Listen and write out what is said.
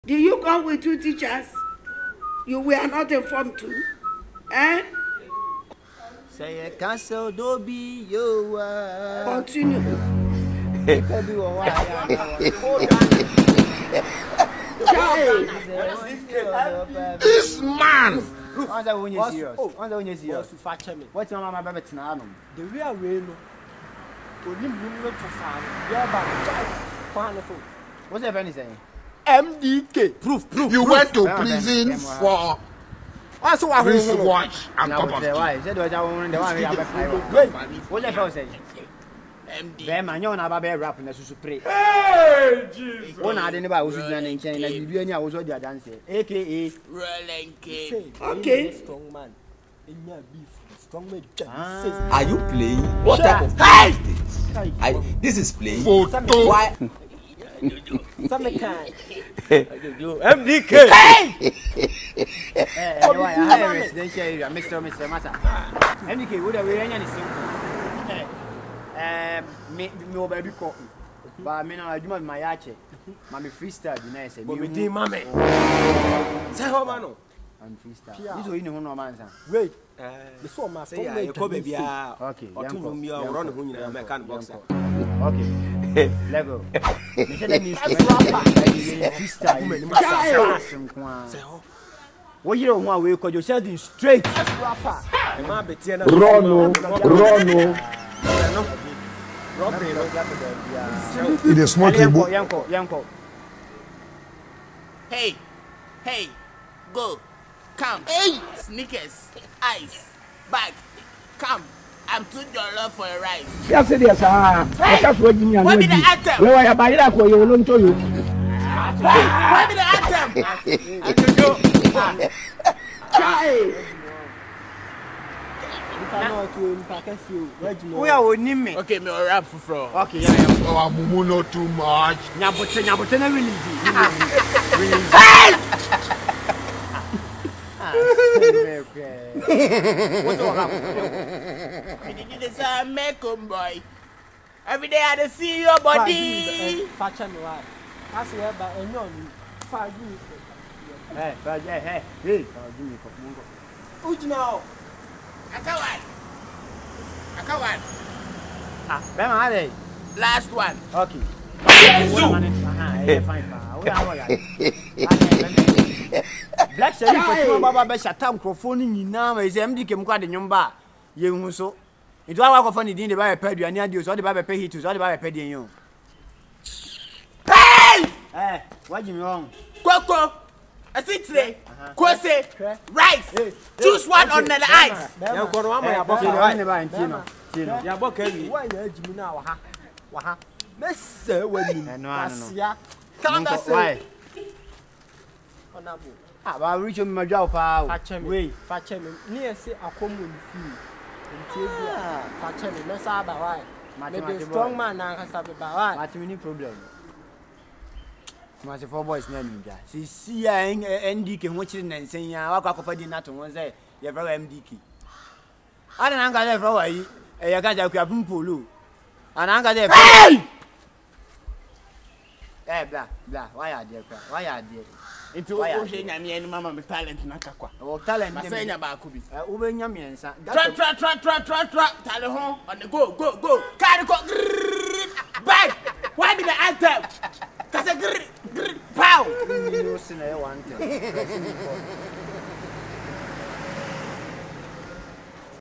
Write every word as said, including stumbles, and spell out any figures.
Did you come with two teachers? You were not informed too? Eh? Say a cancel Dobby, you continue. This man! What's that when you're serious? What's that when you're serious? What's your mama baby tonight? The real way, no. Only movement for fun. What's that funny saying? M D K. Proof, proof. You went to prison for wristwatch and cup of tea. Why? Said what I want the one we have a Wait, what's that for saying? M D K. Them man, you're not about rap and that's super. Hey, Jesus. One I didn't know was in China. You knew I was what you're dancing. A K A Rolling King. Okay. Strong man. In your beef. Strong man. Are you playing? What type of Hey! I, this is playing. Photo. Why? Some kind. M D K. Hey! Hey, why? I have a residential area, Mister Mister Massa. M D K, what are we running? Um, me, me, baby, cotton. But me, I do my yache. Mammy freestyle, you know, say, But me, dear mammy. Say, how man? I'm freestyle. This is you know, man. Wait. The so my say, I come baby. Okay. Or two me run who you know, American boxer. Okay. Let go. Me say let me freestyle. Say, oh. What you don't want, we call yourself in straight. Rapper. Rono. Rono. It is smoking book. Yanko, Yanko. Hey, hey, go, come, hey, sneakers, ice, bag, come. I'm too jollof for a rice. Yes, it is. Ah, that's what you mean. What be the anthem? Where I buy that for you, will tell you. What be the anthem? Hey! We are winning me. Okay, me a rap for fraud. Okay, yeah, yeah. Oh, Mumu not too much. Nyabote, nyabote na release. Release. What's all happening? Did you decide make 'em boy? Every day I see your body. Fashion why? I see about a young five minutes. Hey, hey, hey, hey. Who's now? Akawan. Akawan. Ah, Bema, are they? Last one. Okay. Black Sherry for two Baba Besha Tam Crofoni in now is M D K Mquad in Yumba. You so. It was our funny dinner by a pedi and you saw the Baba pay to the Baba pedi and you. Hey! Eh, what you wrong? Coco. I see today. Kwese. Rice. Choose one on the ice. Yeah, go on my book. Yeah, book heavy. Why are you now? Waha. Miss when no, no. Can't I say? Why? Ah, but I reach my job. Wait, fetch him. Near say a common fee. Fetch him. Let's have a why. Maybe strong man now has a bad. What's the problem? My four boys name. See, see, N D K watching and saying, I walk off for dinner to one say, you're very M D K. I don't know if I got a pulu. And I got a hey! Hey, blah, blah, why are you? Why are you? Into washing and mamma with talent, not a quack. Or talent, I say about could be. Uben Yamian, sir. Trot, trot, trot, trot, trot, trot, tally home on the go, go, go. Carry go, bag. Why be the anthem? Cause a grrr, grrr, pow. You know, I want to.